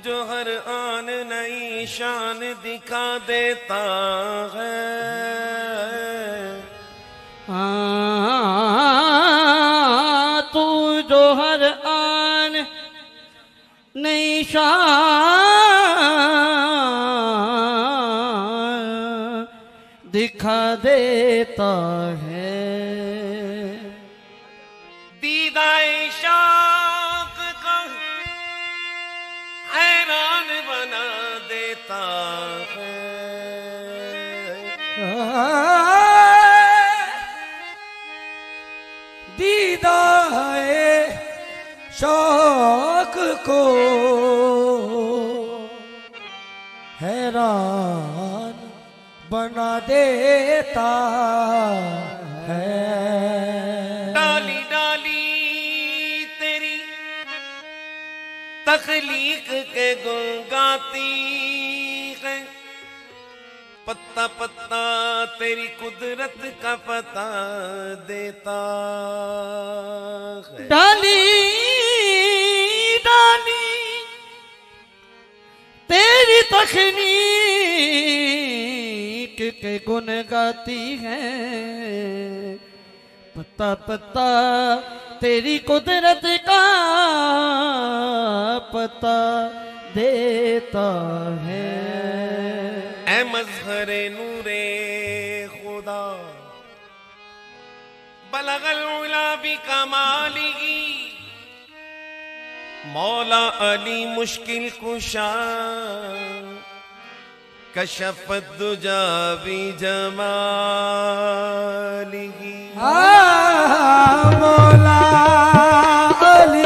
जो हर आन नई शान दिखा देता है। तू जो हर आन नई शान दिखा देता है। दीदाए शौक को हैरान बना देता है। दीदाए शौक को हैरान बना देता है। डाली डाली तेरी तख्लीक के गुण गाती है। पत्ता पत्ता तेरी कुदरत का पता देता है। डाली डाली तेरी तखनीक के गुण गाती है। पत्ता पत्ता तेरी कुदरत का पता देता है। ऐ मज़हरे नूरे खुदा बलगल उला भी कमालिगी। मौला अली मुश्किल कुशा कशफत दुजा भी जमालिगी। मौला अली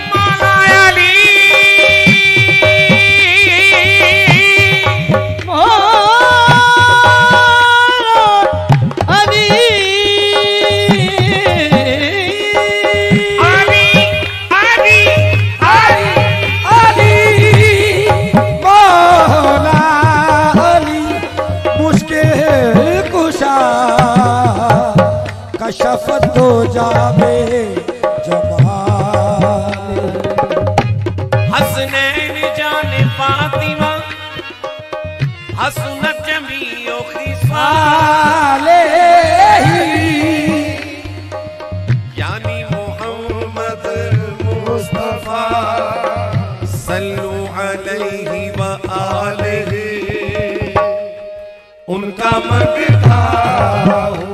कशफत हो जावे जमाल। हसनैन जाने फातिमा हसनत जमीओ खिसाले यानी मोहम्मद मुस्तफा सल्लु अलैहि व आलिहि। उनका मंगता हूँ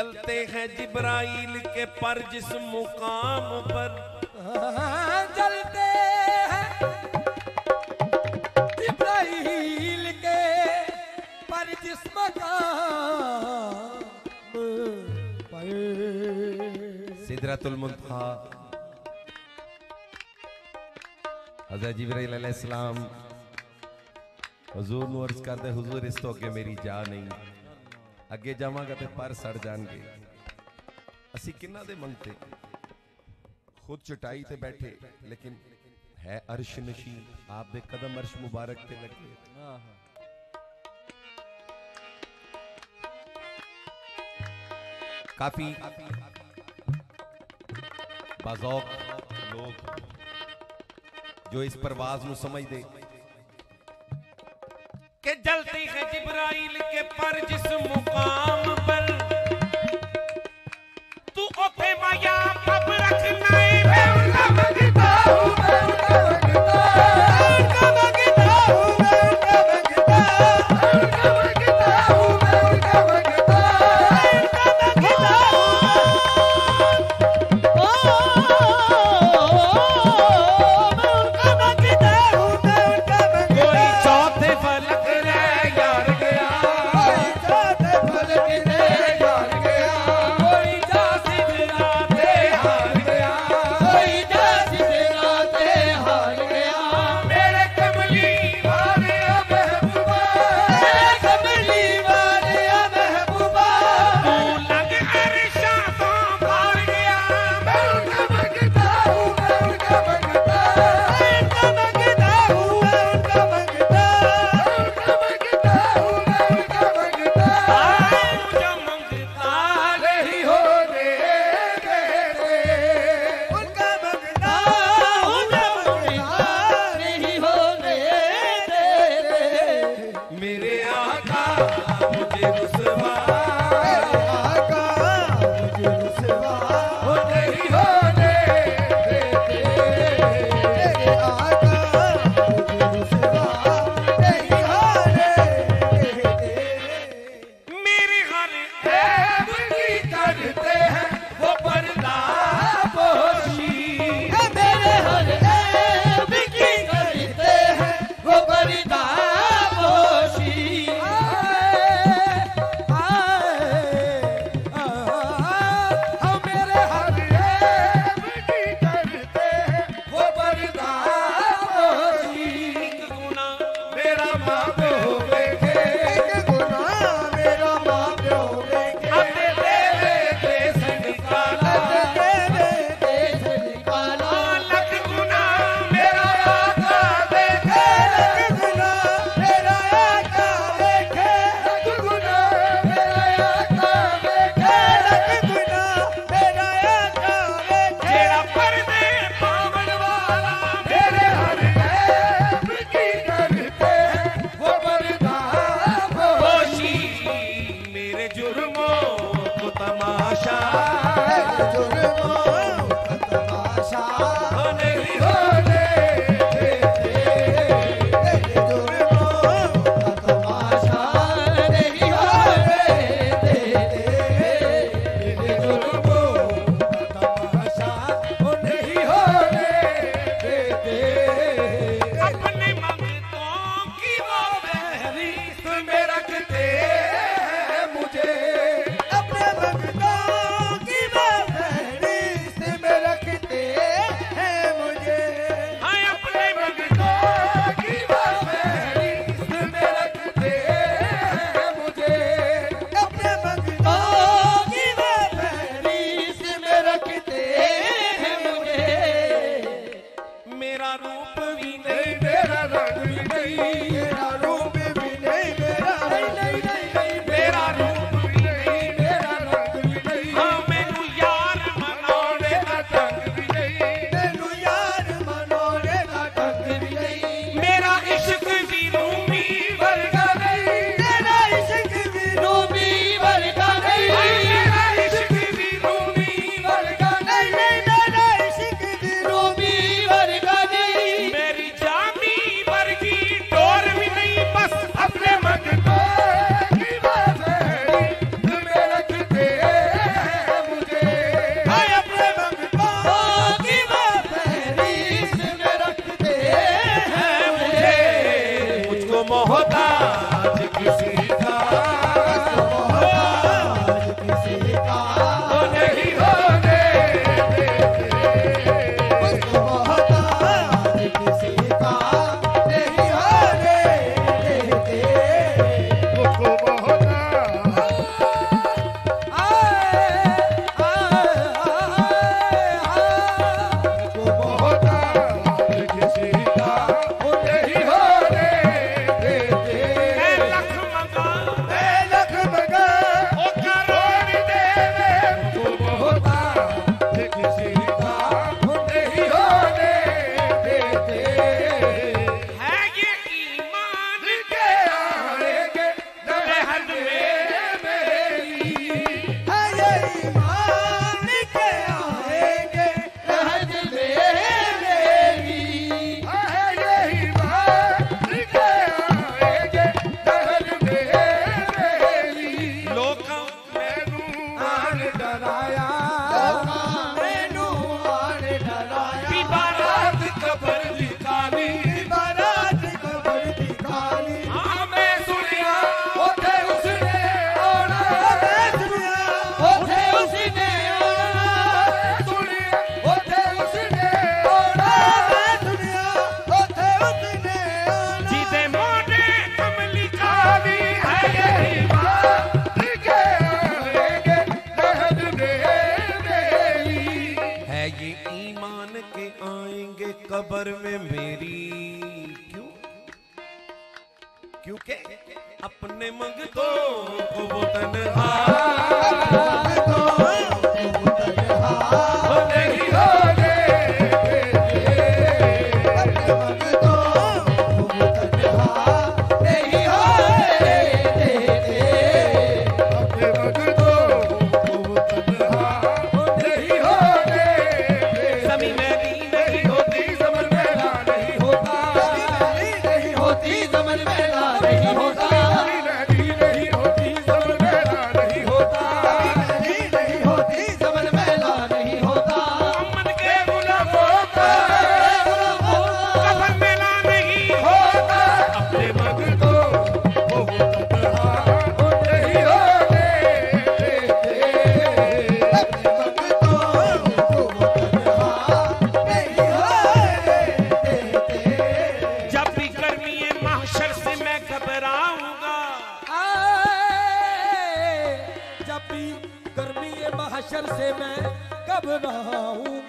जलते हैं जिब्राइल के पर जिस मुकाम पर, जलते हैं जिब्राइल के पर जिस मकाम पर। सिदरतुल मुंतहा हज़रत जिब्राइल अलैहिस्सलाम हुजूर नूं अर्ज़ करदे, हुजूर इस तो अगे मेरी जा नहीं, अगे जावांगा ते पर सड़ जाएंगे। असी किन्ना दे मंगते, खुद चटाई ते बैठे लेकिन है अर्श नशी, आप दे कदम अर्श मुबारक ते लगे। काफी बाज़ौक़ लोग जो इस परवाज नू समझ दे कि जलती है जिब्राइल के पर जिस मुकाम पर, तू ओथे माया कब रखना है। मैं उनका मंगता हूँ, मैं उनका मंगता, उनका मंगता हूँ, मैं उनका मंगता, उनका मंगता हूँ, मैं उनका मंगता, कोई चौथे फलक रे यार गया, कोई चौथे फलक रे यार गया, कोई जासिद राते हार गया, कोई जासिद राते हार गया। मेरे कमली वाले महबूबा, मेरे कमली वाले महबूबा, तू लग अरशा तो पार गया। मैं उनका मंगता हूँ, मैं उनका मंगता, उनका मंगता हूँ, मैं उनका मंगता, उनका मंगता हूँ, मैं उनका मंगता, मुझे मंगता नहीं होने देते, उनका मंगता मुझे मंगता नहीं होने देते। मेरे आका मुझे रुसवा, मेरे आका मुझे रुसवा हो नहीं होने देते, मेरे आका मुझे रुसवा नहीं होने देते। मेरी हर ऐब की करते हैं वो पर्दा पोशी, मेरे हर ऐब की करते हैं वो पर्दा पोशी। मेरे हर ऐब की करते हैं वो पर्दा पोशी। एक गुना मेरा माँ प्यो देखे, एक गुना मेरा माँ प्यो देखे, अपने देवे देश निकाला, तेरे देश निकाला। लख गुना मेरा आका देखे, लख गुना मेरा आका देखे, लख गुना मेरा आका देखे, लख गुना मेरा आका देखे। तेरा पर्दे पावन वाला, मेरे हर ऐब की करते हैं वो पर्दा होशी, मेरे जुर्मों को तमाशा जुर्मों का तमाशा नहीं होने देते, तेरे जुर्मों का तमाशा नहीं होने देते, तेरे जुर्मों का तमाशा नहीं होने देते। अपने मंगतों की वो फहरिस्त में रखते हैं मुझे, अपने मंगतों की फहरिस्त में रखते हैं मुझे, हैं अपने मंगतों की फहरिस्त में रखते हैं मुझे, अपने मंगतों की फहरिस्त में रखते हैं मुझे। मेरा रूप भी नहीं, नहीं मेरा रंग भी नहीं, मेरा रूप भी नहीं, मेरा नहीं नहीं नहीं मेरा रूप भी नहीं, मेरा रंग भी नहीं, हाँ मैनू यार मनाने दा ढंग भी नहीं, मैनू यार मनोरे दा ढंग भी नहीं, मेरा इश्क भी रूमी वर्गा नहीं, मेरा इश्क भी रूबी वर्गा नहीं, मेरा इश्क भी रूमी वर्गा नहीं, मेरा इश्क भी रूबी वर्गा नहीं। मेरी जामी वर्गी डोर मेरी क्यों? क्योंकि अपने मंगतों को वो तन्हा गर्मी महशर से मैं घबराऊंगा।